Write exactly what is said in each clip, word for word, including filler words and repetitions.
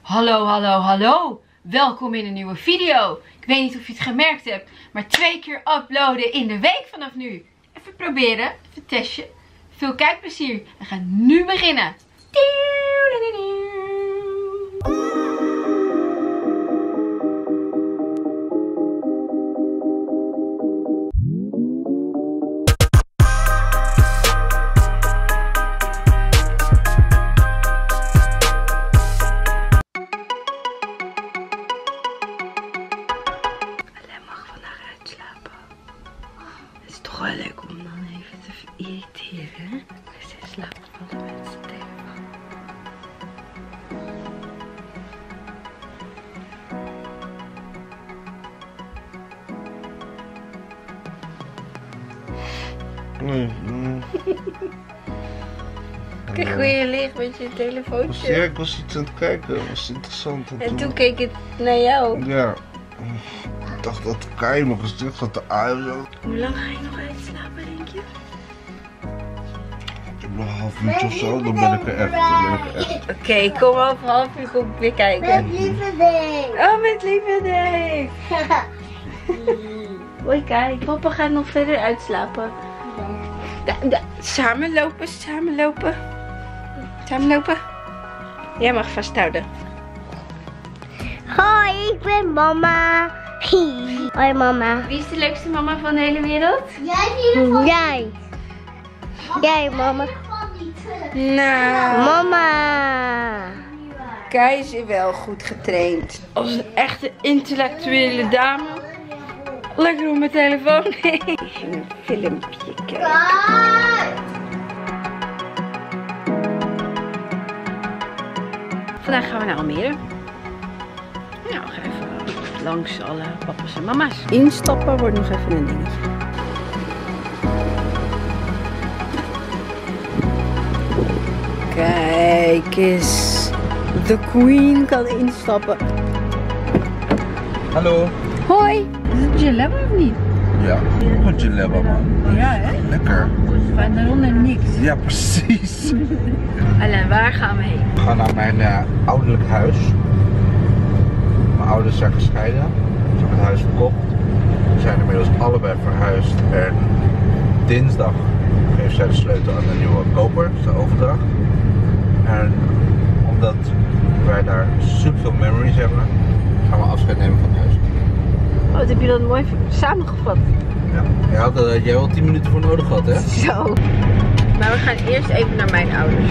Hallo, hallo, hallo. Welkom in een nieuwe video. Ik weet niet of je het gemerkt hebt, maar twee keer uploaden in de week vanaf nu. Even proberen, even testje. Veel kijkplezier. We gaan nu beginnen. Wel leuk om dan even te irriteren. Ze slaapt vallen met zijn telefoon. Nee, nee. Kijk hoe je ligt met je telefoontje. Ja, ik was iets aan het kijken, dat was interessant. En, en toen... toen keek het naar jou. Ja. Ik dacht dat Kai nog eens terug zat te uilen. Hoe lang ga je nog uitslapen, denk je? Ik heb nog een half uurtje of zo, dan ben ik er echt. echt. Oké, okay, kom over een half uur kom ik weer kijken. Met lieve Dave. Oh, met lieve Dave. Hoi Kai, papa gaat nog verder uitslapen. Da, da, samen lopen, samen lopen. Samen lopen. Jij mag vasthouden. Hoi, ik ben mama. Hoi mama. Wie is de leukste mama van de hele wereld? Jij in ieder geval. Jij. Jij mama. Nou. Mama. Kai is wel goed getraind. Als een echte intellectuele dame. Lekker op mijn telefoon. Een filmpje kijken. Vandaag gaan we naar Almere. Nou, ga even langs alle papa's en mama's. Instappen wordt nog even een dingetje. Kijk eens. De Queen kan instappen. Hallo. Hoi. Is het jalappa of niet? Ja, een jalappa man. Ja, hè? Lekker. Van daaronder niks. Ja, precies. Alain, waar gaan we heen? We gaan naar mijn uh, ouderlijk huis. Mijn ouders zijn gescheiden. Ze hebben het huis verkocht. We zijn inmiddels allebei verhuisd. En dinsdag geeft zij de sleutel aan de nieuwe koper, de overdracht. En omdat wij daar super veel memories hebben, gaan we afscheid nemen van het huis. Oh, wat heb je dat mooi samengevat. Ja, jij had er jij wel tien minuten voor nodig gehad, hè? Zo. Maar we gaan eerst even naar mijn ouders.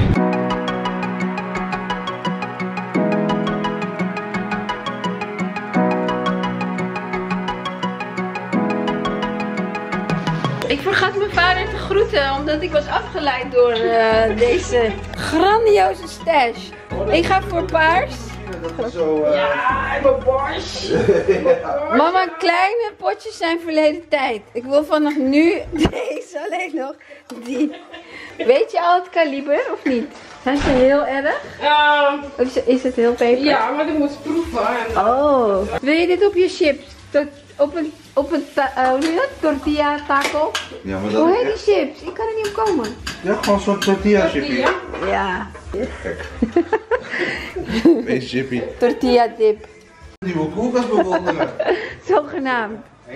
Ik vergat mijn vader te groeten, omdat ik was afgeleid door uh, deze grandioze stash. Ik ga voor paars. Zo, uh... Ja, ik ben paars. Mama, kleine potjes zijn verleden tijd. Ik wil vanaf nu deze alleen nog die. Weet je al het kaliber of niet? Zijn ze heel erg? Ja. Of is, is het heel peper? Ja, maar ik moet proeven. En... Oh. Wil je dit op je chips? Tot, op een, op een ta uh, hoe noem je dat? Tortilla taco? Ja, maar dat Hoe heet die chips? Ik kan er niet op komen. Ja, gewoon zo'n tortilla chippy. Ja. Ja. Gek. Wees chippy. Tortilla dip. Nieuwe koelkast bewonderen. Zogenaamd.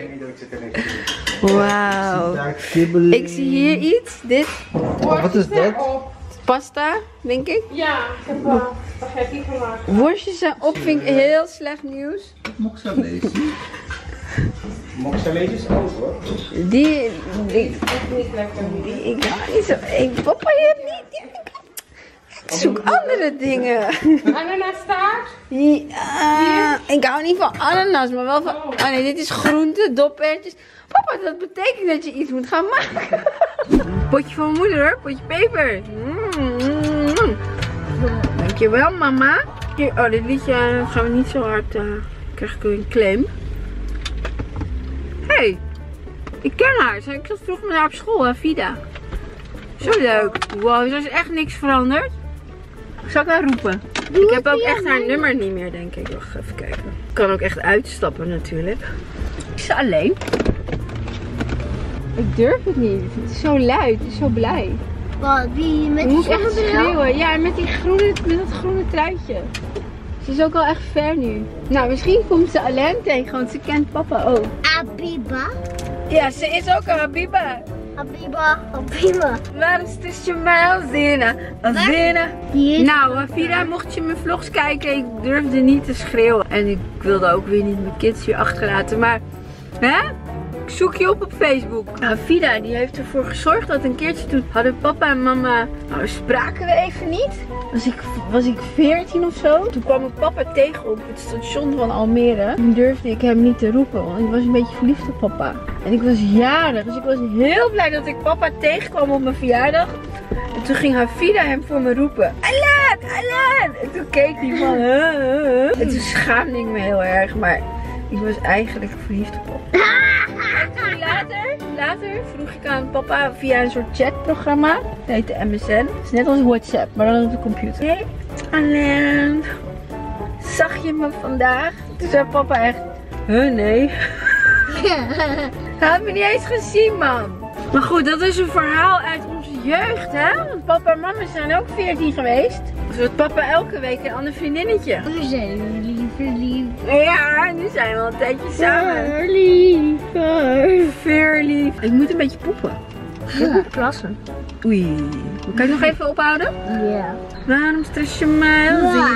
Wauw. Ik zie hier iets. Dit. Wat is dat? Pasta, denk ik. Ja, ik heb uh, spaghetti gemaakt. Worstjes zijn op, vind ik heel slecht nieuws. Moxalesi. Moxalesi is ook hoor. Die, die, Niet lekker. die, ik hou niet zo. Ik, papa, je hebt niet. Ik, ik zoek andere dingen. Ananastaart? Ja, ik hou niet van ananas, maar wel van. Oh nee, dit is groente, dopertjes. Papa, dat betekent dat je iets moet gaan maken. Potje van mijn moeder hoor, potje peper. Mm. Dankjewel mama. Hier, oh, dit liedje gaan we niet zo hard. Uh, krijg ik een claim. Hé, hey, ik ken haar. Ik zat vroeger met haar op school, hè, Vida. Zo leuk. Wow, zo is echt niks veranderd. Zal ik haar roepen? Ik heb ook echt haar nummer niet meer, denk ik. Wacht, even kijken. Ik kan ook echt uitstappen natuurlijk. Ik sta alleen. Ik durf het niet. Het is zo luid. Het is zo blij. Wat, wie met Ik die moet echt zonnebril? schreeuwen. Ja, met, die groene, met dat groene truitje. Ze is ook al echt ver nu. Nou, misschien komt ze alleen tegen, want ze kent papa ook. Abiba. Ja, ze is ook een Habiba. Abiba. Abiba. Waar is tussen mij Alzina? Alzina. Nou, Hafida, mocht je mijn vlogs kijken, ik durfde niet te schreeuwen. En ik wilde ook weer niet mijn kids hier achterlaten, maar hè? Ik zoek je op op Facebook. Hafida, die heeft ervoor gezorgd dat een keertje toen hadden papa en mama, nou spraken we even niet. Was ik, was ik veertien of zo. Toen kwam ik papa tegen op het station van Almere. Toen durfde ik hem niet te roepen, want ik was een beetje verliefd op papa. En ik was jarig, dus ik was heel blij dat ik papa tegenkwam op mijn verjaardag. En toen ging Hafida hem voor me roepen. Alan, Alan! En toen keek hij van, huh, huh, huh. En toen schaamde ik me heel erg, maar ik was eigenlijk verliefd op papa. En toen later, later vroeg ik aan papa via een soort chatprogramma. Dat heette M S N. Het is net als WhatsApp, maar dan op de computer. Hey, Alan. Zag je me vandaag? Toen zei papa echt, huh, nee. Hij had me niet eens gezien, man. Maar goed, dat is een verhaal uit onze jeugd, hè? Want papa en mama zijn ook veertien geweest. Dus wordt papa elke week een ander vriendinnetje. We zijn jullie verliefd. Ja, nu zijn we al een tijdje samen. Verliefd. Verliefd. Ik moet een beetje poepen. Ik moet plassen. Oei. Kan ik nog even ophouden? Ja. Waarom stress je mij al zien?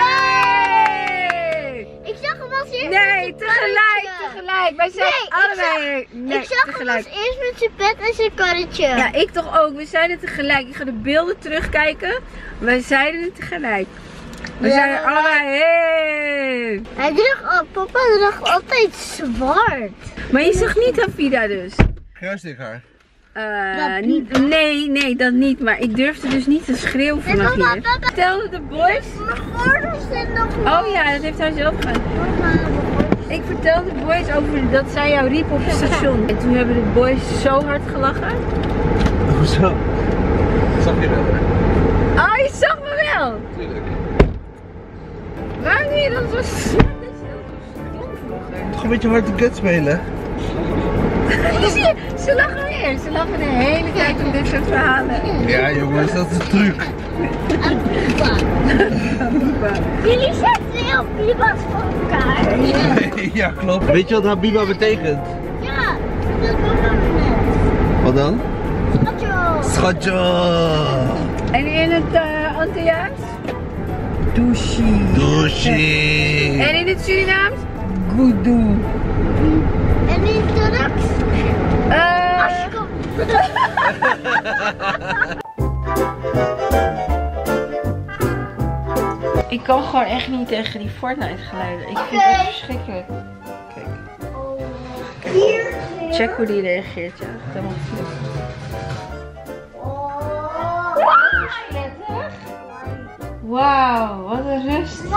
Hey! Ik zag hem als eerst. Nee, tegelijk, tegelijk. Wij zijn Nee, ik allebei. Nee, ik zag tegelijk. hem als eerst met zijn pet en zijn karretje. Ja, ik toch ook. We zeiden tegelijk. Ik ga de beelden terugkijken. Wij zeiden het tegelijk. We Ja. zeiden allebei, hey. Hij droeg, oh, papa droeg altijd zwart. Maar je zag niet Hafida dus. Kruisdik haar. Uh, niet, nee, nee, dat niet. Maar ik durfde dus niet te schreeuwen Nee, vanaf mama, hier. papa. Vertelde de boys. Mijn gordel zit nog Oh ja, dat heeft hij zelf gedaan. Ik vertelde de boys over dat zij jou riep op het station. En toen hebben de boys zo hard gelachen. Hoezo? Zag je wel, hè? Oh, je zag me wel. Tuurlijk. Waarom doe je dat zo snel? Toch een beetje hard de gut spelen. Zie je, ze lachen weer. Ze lachen de hele tijd om dit soort verhalen. Ja jongens, dat is een truc. Jullie zijn heel Biba's voor elkaar. Ja, Ja, klopt. Weet je wat Habiba betekent? ja, dat is papa net. Wat dan? Schatje. Schatje! En in het uh, Antilliaans? Douchi. Douche! En in het Surinaams? Goedoe. En in het Turks? Uh, Aşkım. Ik kan gewoon echt niet tegen die Fortnite geluiden. Ik vind het echt verschrikkelijk. Kijk. Hier. Check hoe die reageert. Ja, helemaal flip. Wauw, wat een rust. Zo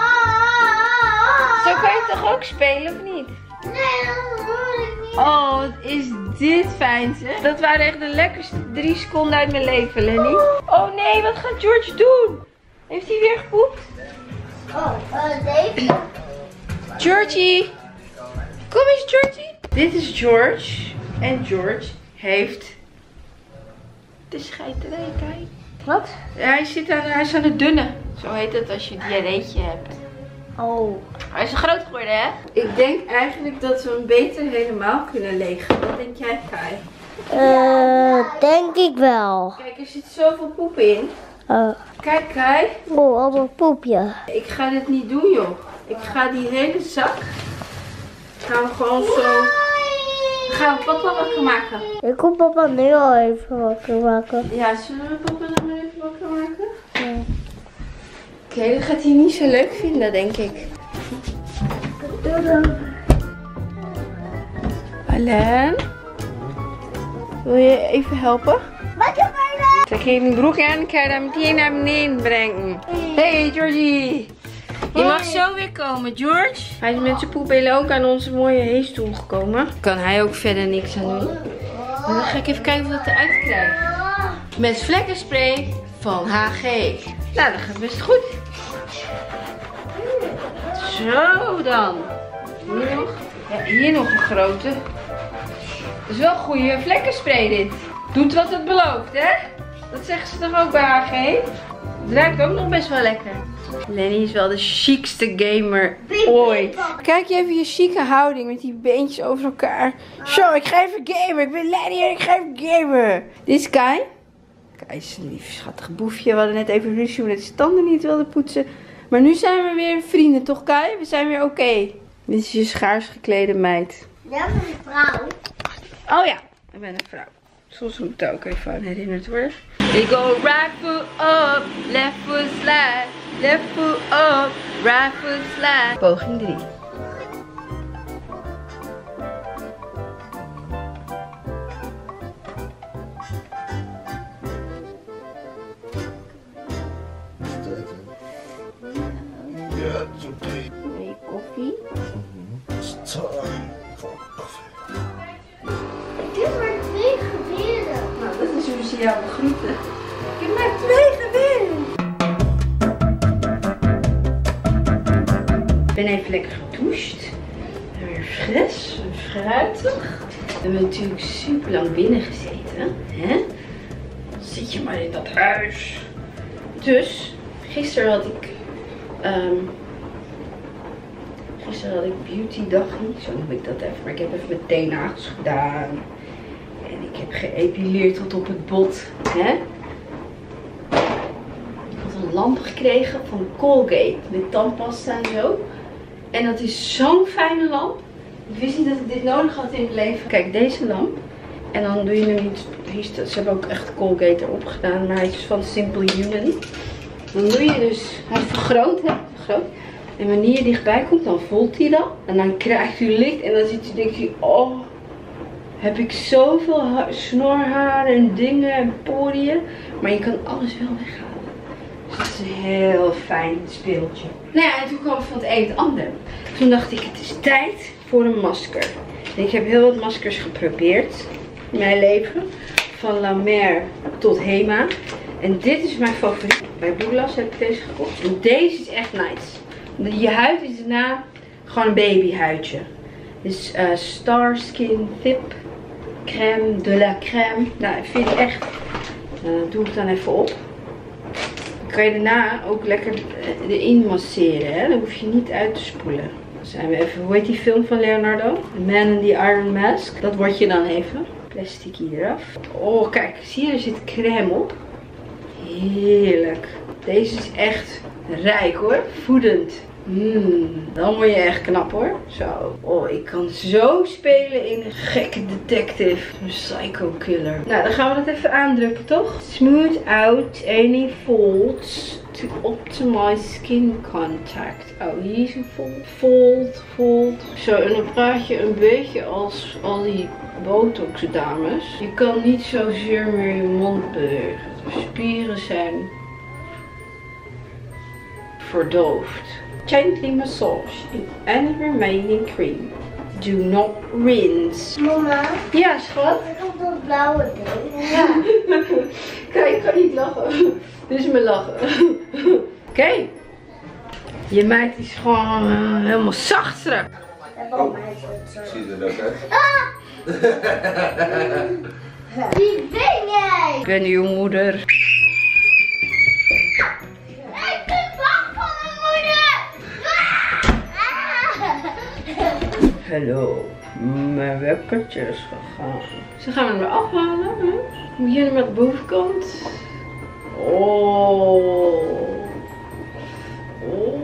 kan je toch ook spelen of niet? Nee, dat hoor ik niet. Oh, wat is dit fijn zeg. Dat waren echt de lekkerste drie seconden uit mijn leven, Lenny. Oh nee, wat gaat George doen? Heeft hij weer gepoept? Oh, uh, Dave. Georgie! Kom eens, Georgie. Dit is George. En George heeft de scheiterij, kijk. Wat? Ja, hij, zit aan, hij is aan het dunne. Zo heet het als je een diarreetje hebt. Oh. Hij is groot geworden, hè? ik denk eigenlijk dat we hem beter helemaal kunnen legen. Wat denk jij, Kai? Eh, denk ik wel. Kijk, er zit zoveel poep in. Uh, Kijk, Kai. oh, al dat poepje. Ik ga dit niet doen, joh. Ik ga die hele zak. Gaan we gewoon zo. Gaan we papa wakker maken? Ik kom papa nu al even wakker maken. Ja, zullen we papa nog maar even wakker maken? Ja. Oké, okay, dat gaat hij niet zo leuk vinden, denk ik. Alain? Wil je even helpen? Wat je bijna? Trek je een broek aan en kan je dat meteen naar beneden brengen. Hey Georgie! Je mag zo weer komen, George. Hij is met zijn poepelen ook aan onze mooie heestoel gekomen. Kan hij ook verder niks aan doen. Maar dan ga ik even kijken of we dat eruit krijgen. Met vlekkenspray van H G. Nou, dat gaat best goed. Zo dan. Hier nog. Ja, hier nog een grote. Dat is wel een goede vlekkenspray dit. Doet wat het belooft, hè? Dat zeggen ze toch ook bij H G? Het ruikt ook nog best wel lekker. Lenny is wel de chicste gamer ooit. Kijk je even je chique houding met die beentjes over elkaar. Zo, ik ga even gamen. Ik ben Lenny en ik ga even gamen. Dit is Kai. Kai is een lief schattig boefje. We hadden net even ruzie omdat hij zijn tanden niet wilde poetsen. Maar nu zijn we weer vrienden, toch Kai? We zijn weer oké. Okay. Dit is je schaars geklede meid. Ja, ben een vrouw. Oh ja, ik ben een vrouw. Soms moet ik ook even aan herinnerd worden. We go right foot up, left foot slide, left foot up, right foot slide. Poging drie. Ja, het is oké. Nee, koffie. Zo. Ik heb maar twee geweren. Nou, dat is hoe ze jou begroeten. Ik heb maar twee geweren. Ik ben even lekker gedoucht. En weer fris en fruitig. We hebben natuurlijk super lang binnen gezeten. Hè? Dan zit je maar in dat huis. Dus, gisteren had ik... Um, gisteren had ik beauty dagje. Zo noem ik dat even. Maar ik heb even mijn teennagels gedaan. En ik heb geëpileerd tot op het bot. Hè? Ik had een lamp gekregen van Colgate. Met tandpasta en zo. En dat is zo'n fijne lamp. Ik wist niet dat ik dit nodig had in het leven. Kijk, deze lamp. En dan doe je hem niet... Ze hebben ook echt Colgate erop gedaan. Maar hij is van Simple Human. Dan doe je dus... Hij is vergroot, hè? Vergroot. En wanneer je dichtbij komt, dan voelt hij dat. En dan krijgt u licht. En dan zit je, denk je... Oh... Heb ik zoveel snorharen en dingen en poriën. Maar je kan alles wel weghalen. Dus dat is een heel fijn speeltje. Nou ja, en toen kwam van het een het ander. Toen dacht ik, het is tijd voor een masker. En ik heb heel wat maskers geprobeerd. In mijn leven. Van La Mer tot Hema. En dit is mijn favoriet. Bij Douglas heb ik deze gekocht. En deze is echt nice. Je huid is daarna gewoon een babyhuidje. Dus uh, Star Skin Tip Crème de la Crème. Nou, ik vind het echt. Uh, doe ik dan even op. Dan kan je daarna ook lekker erin masseren. Hè? Dan hoef je niet uit te spoelen. Dan zijn we even. Hoe heet die film van Leonardo? The Man in the Iron Mask. Dat word je dan even. Plastic hier eraf. Oh, kijk. Zie je, er zit crème op. Heerlijk. Deze is echt rijk hoor. Voedend. Mmm, dan word je echt knap hoor. Zo. Oh, ik kan zo spelen in een gekke detective. Een psycho killer. Nou, dan gaan we dat even aandrukken, toch? Smooth out any folds to optimize skin contact. Oh, hier is een fold. Fold, fold. Zo, en dan praat je een beetje als al die botox dames. Je kan niet zozeer meer je mond bewegen. De spieren zijn verdoofd. Gently massage in any remaining cream. Do not rinse. Mama, Ja, schat. ik heb dat blauwe ding. Ja. Kijk, ik kan niet lachen. Dit is mijn lachen. Oké. Okay. Je meid is gewoon uh, helemaal zacht straks. Oh, ziet er leuk uit. Wie ben jij? Ik ben uw moeder. Ik ben bang van mijn moeder. Hallo. Mijn webkertje is gegaan. Ze gaan hem weer afhalen. Hè? Moet hier met de bovenkant. Oh. Oh.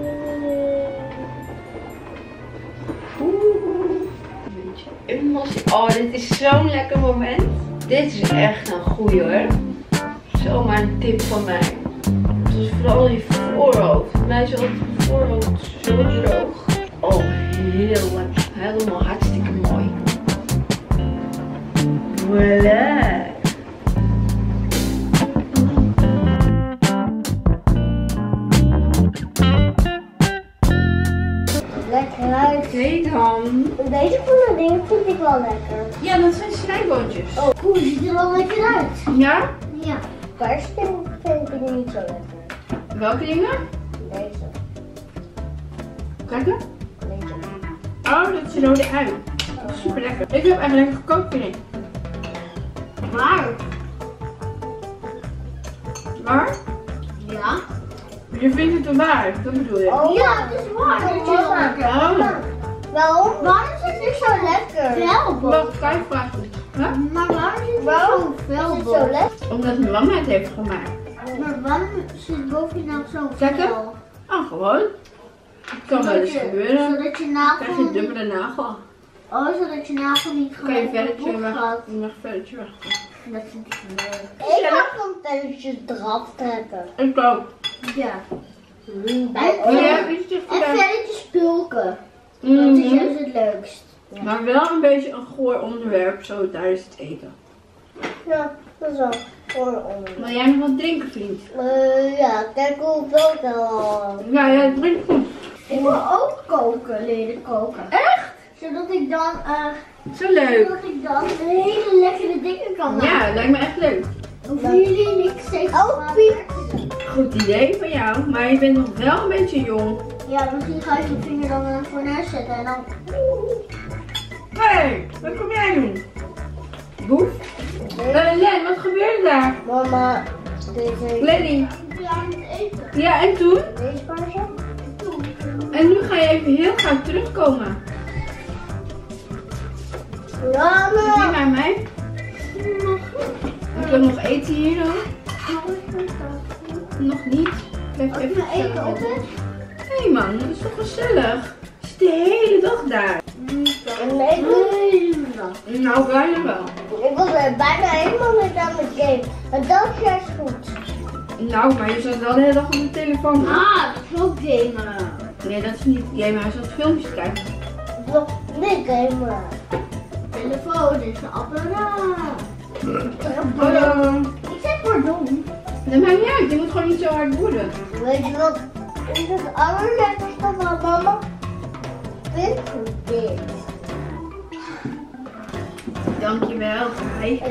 Oh, dit is zo'n lekker moment. Dit is echt een goeie hoor. Zomaar een tip van mij. Dus vooral je voorhoofd. Bij mij is altijd je voorhoofd zo droog. Oh, heel lekker. Helemaal hartstikke mooi. Voilà. Lekker uit. Oké dan. Deze groene dingen vind ik wel lekker. Ja, dat zijn snijboontjes. Oh, cool, die ziet er wel lekker uit. Ja? Ja. Paarse dingen vind ik niet zo lekker. Welke dingen? Deze. Kijken. Deze. Oh, dat is rode ui. Super lekker. Ik heb echt lekker gekookt vind ik. Maar. Maar. Ja. Je vindt het een waar, dat bedoel je? Oh, ja, het is waar. Het is waar. Oh. Waarom? Waarom is het nu zo lekker? Velbel. Wacht, kan je vragen? Huh? Maar waarom is het zo velbel? Zo lekker. Omdat mijn mama het heeft gemaakt. Maar waarom zit boven nou zo Lekker? fel? Oh, gewoon. Het kan wel eens gebeuren. Zodat je Dan krijg je nagel... een dubbele nagel. Oh, zodat je nagel niet Kan je gewoon verder kapot weg? gaat. Je mag verder weg. Dat vind ik leuk. Ik mag een pelletje eraf trekken. Ik ook. Ja. En, Wil jij iets en gedaan? velletjes pulken. Dat Mhm. is juist het leukst. Maar wel een beetje een goor onderwerp zo tijdens het eten. Ja, dat is wel voor onder. Wil jij nog wat drinken, vriend? Uh, ja, kijk hoe veel wel. Ja, ja, drink goed. Ik wil ook koken, leren koken. Echt? Zodat ik dan, eh, Zo leuk. zodat ik dan hele lekkere dingen kan maken. Ja, lijkt me echt leuk. Hoeven jullie niet steeds oh, Piet. Goed idee van jou, maar je bent nog wel een beetje jong. Ja, misschien ga ik je vinger dan in het fornuis zetten en dan... Hé, hey, wat kom jij doen? Boef? Uh, Len, wat gebeurde daar? Mama, deze... Lenny. Ja, aan het eten. Ja, en toen? Deze paarse? En nu ga je even heel gauw terugkomen. Ja, Zie maar... naar mij. Ik wil nog eten hier dan. Nog niet. Blijf Ook even mijn eten gezellig. altijd? Hé hey man, dat is toch gezellig? Je zit de hele dag daar. Nee, ik wil helemaal dag. Nou, bijna wel. Ik was er bijna helemaal niet aan het game. Maar dat is juist goed. Nou, maar je zat wel de hele dag op de telefoon. Ah, dat is ook gamen. Nee, dat is niet gamen. Hij zat filmpjes te kijken. Dat is niet gamen. Telefoon is een apparaat. Hallo. Ik zeg pardon. Dat maakt niet uit. Je moet gewoon niet zo hard woeden. Weet je wat? Ik het allerlekkerste van mama vindt dit. Dankjewel, Kai.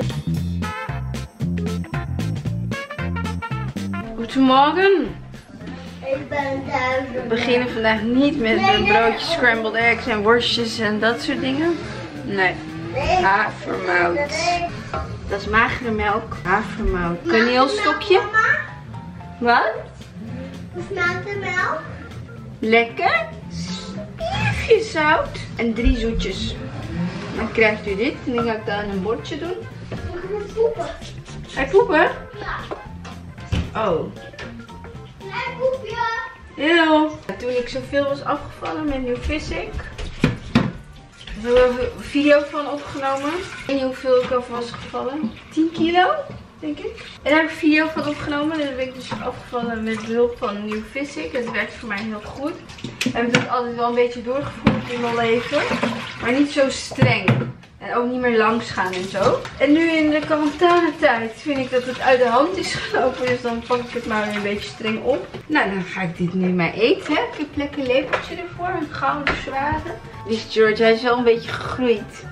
Goedemorgen. Ik ben thuis. We beginnen vandaag niet met een broodje scrambled eggs en worstjes en dat soort dingen. Nee, havermout. Dat is magere melk. Havermout. Kaneelstokje. Wat? Hoe smaakt de melk? Lekker. Stiefje zout. En drie zoetjes. Dan krijgt u dit. En dan ga ik dat in een bordje doen. Ik ga poepen. Ga je poepen? Ja. Oh. Klein poepje. Heel. Toen ik zoveel was afgevallen met New Physic, hebben we een video van opgenomen. Ik weet niet hoeveel ik over was gevallen. tien kilo, denk ik. En daar heb ik een video van opgenomen. En dan ben ik dus afgevallen met behulp van New Physic. Het werkt voor mij heel goed. En ik heb het altijd wel een beetje doorgevoerd in mijn leven. Maar niet zo streng. En ook niet meer langs gaan en zo. En nu in de quarantainetijd vind ik dat het uit de hand is gelopen. Dus dan pak ik het maar weer een beetje streng op. Nou, dan ga ik dit nu maar eten. Hè. Ik heb lekker een lepeltje ervoor. Een gouden zware. Dus George, hij is wel een beetje gegroeid.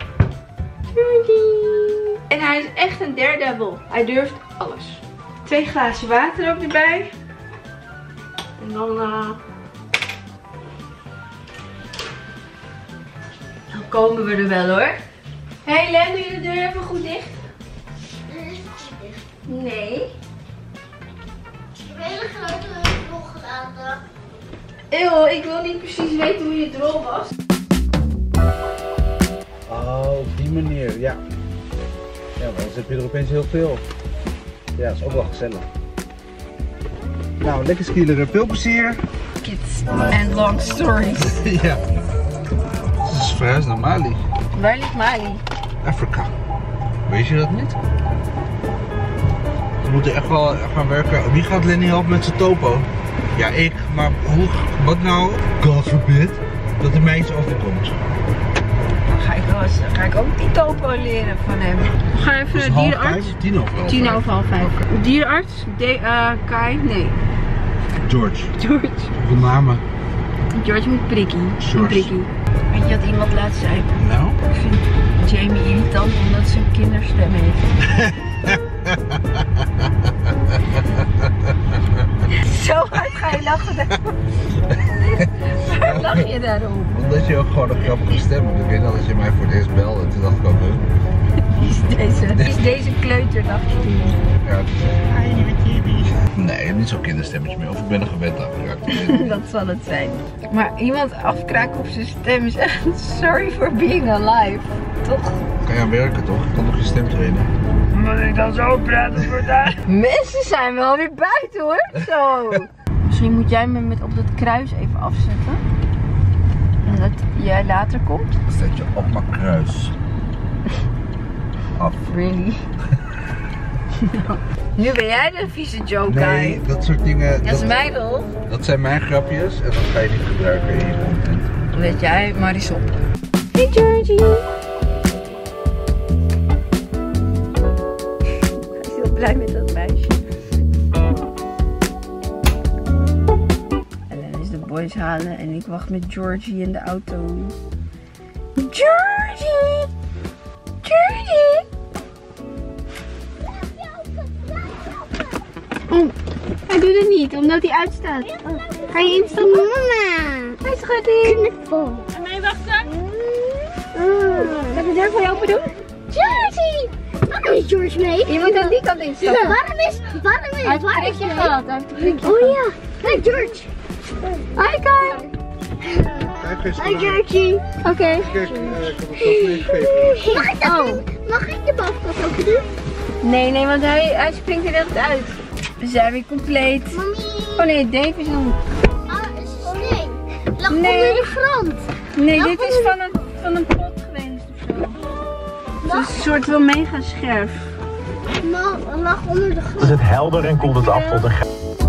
Georgie. En hij is echt een daredevil. Hij durft alles. Twee glazen water ook erbij. En dan... Uh... Dan komen we er wel hoor. Hé hey Len, doe je de deur even goed dicht? Dit is goed dicht. Nee. Ik heb een hele grote rol gelaten. Eeuw, ik wil niet precies weten hoe je drol was. Oh, op die manier, ja. Ja, maar dan heb je er opeens heel veel. Ja, dat is ook wel gezellig. Nou, lekker skileren. Veel plezier. Kids and long stories. Ja. Het is verhuisd naar Mali. Waar ligt Mali? Afrika. Weet je dat niet? We moeten echt wel gaan werken. Wie gaat Lenny helpen met zijn topo? Ja, ik. Maar hoe, wat nou? God forbid dat er mij iets overkomt. Dan ga ik, wel eens, dan ga ik ook die topo leren van hem. We gaan even naar de Half dierenarts. vijf of tien over half Tien vijf? over half vijf. Dierenarts, de, uh, Kai, nee. George. George. De namen. George moet prikkie. George. Een prikkie. Weet je wat iemand laatst zei? Nou? Ik vind Jamie irritant omdat ze een kinderstem heeft. Zo hard ga je lachen. Waar lach je daarom? Omdat je ook gewoon een grappige stem hebt. Ik weet al dat je mij voor het eerst belde en toen dacht ik ook, huh? Is deze, is deze kleuterdag? Ja, het is nee, niet zo'n kinderstemmetje meer. Of ik ben er gewend aan geraakt. Dat zal het zijn. Maar iemand afkraken op zijn stem is echt sorry for being alive. Toch? Kan je aan werken toch? Ik kan toch je stem trainen? Moet ik dan zo praten voor daar? Mensen zijn wel weer buiten hoor. Zo. Misschien moet jij me met op dat kruis even afzetten. En dat jij later komt. Dan zet je op mijn kruis. Af. Really? Nu ben jij de vieze joke guy. Nee, dat soort dingen. Dat is mijn rol. Dat zijn mijn grapjes en dat ga je niet gebruiken in je content. Weet jij, Marisol. Hey Georgie. Hij is heel blij met dat meisje. Ellen is de boys halen en ik wacht met Georgie in de auto. Georgie! Georgie! Oh, hij doet het niet, omdat hij uitstaat. Oh. Ga je instappen? Mama. Hij schat in. Knuffel. En mij wachten? Kan ik de deur voor jou open doen? Georgie. Waarom is George mee? Je moet aan die kant instappen. Waarom is, waarom is, Hij heeft een waarom is prikje hij? gehad. Hij heeft een prikje Oh gehad. ja. Hey George. Hi Kai. Hi Georgie. Oké. Kijk, ik heb het toch meegegeven. Mag ik dat Oh. doen? Mag ik de bovenkant ook doen? Nee, nee, want hij, hij springt er echt uit. We zijn weer compleet. Mami. Oh nee, Dave is nog. Ah, is een steen. Lag Nee. onder de grond. Nee, dit is van een, van een pot geweest of zo. Het is een soort van mega scherf. Ma- lag onder de grond. Is het helder en koelt het af tot een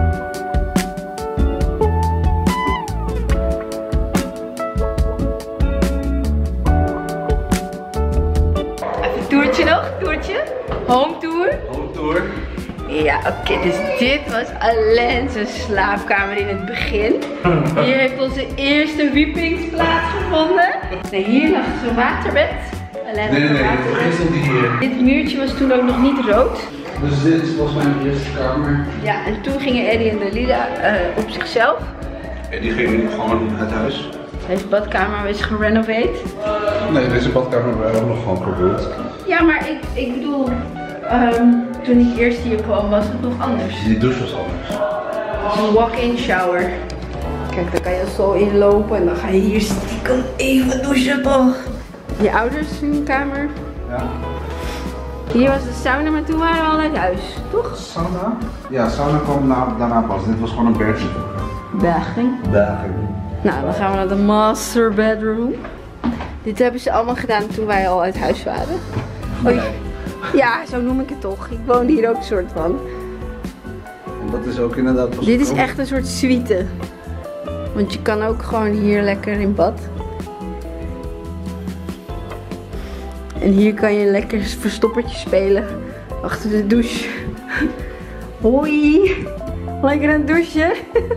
Even toertje nog, toertje. Home tour. Home tour. Ja, oké, dus dit was alleen zijn slaapkamer in het begin. Hier heeft onze eerste wieppings plaatsgevonden. Nee, hier lag zo'n waterbed. Alleen Nee, nee, nee. waterbed. Vergis stond die hier. Dit muurtje was toen ook nog niet rood. Dus dit was mijn eerste kamer. Ja, en toen gingen Eddie en Dalila uh, op zichzelf. En die ging gewoon uit huis. Deze badkamer is gerenoveerd. Nee, deze badkamer hebben we ook nog gewoon gebeurd. Ja, maar ik, ik bedoel, um, toen ik eerst hier kwam was het nog anders. Die douche was anders. Het is een walk-in shower. Kijk, daar kan je zo inlopen en dan ga je hier stiekem even douchen toch. Je ouders hun kamer. Ja. Hier was de sauna, maar toen waren we al uit huis, toch? Sauna? Ja, sauna kwam na, daarna pas. Dit was gewoon een bedje. Berging. Dagen. Nou, dan gaan we naar de master bedroom. Dit hebben ze allemaal gedaan toen wij al uit huis waren. Oh, ja, zo noem ik het toch. Ik woon hier ook een soort van. En dat is ook inderdaad pas Dit is gekomen. echt een soort suite. Want je kan ook gewoon hier lekker in bad. En hier kan je lekker verstoppertje spelen. Achter de douche. Hoi. Lekker aan het douchen.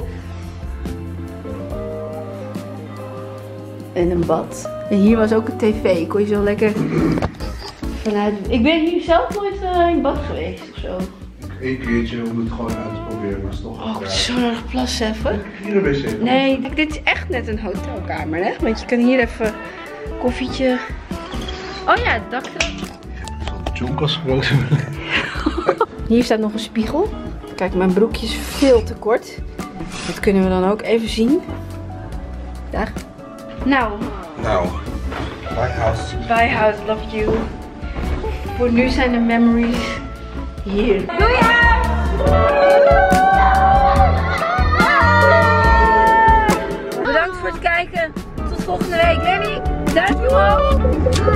En een bad. En hier was ook een tv. Kon je zo lekker vanuit... Ik ben hier zelf nooit uh, in bad geweest of zo. Eén keertje om het gewoon uit te proberen, maar het is toch. Oh, ik zo nodig plassen even. Hier een wc. Nee, kijk, dit is echt net een hotelkamer, hè? Want je kan hier even koffietje. Oh ja, het dak. Jonkas groot. Hier staat nog een spiegel. Kijk, mijn broekje is veel te kort. Dat kunnen we dan ook even zien. Daar. Nou, Nou, my house. bye house, love you. Voor nu zijn de memories hier. Doei! Bedankt voor het kijken. Tot volgende week. Lenny, duimpje omhoog.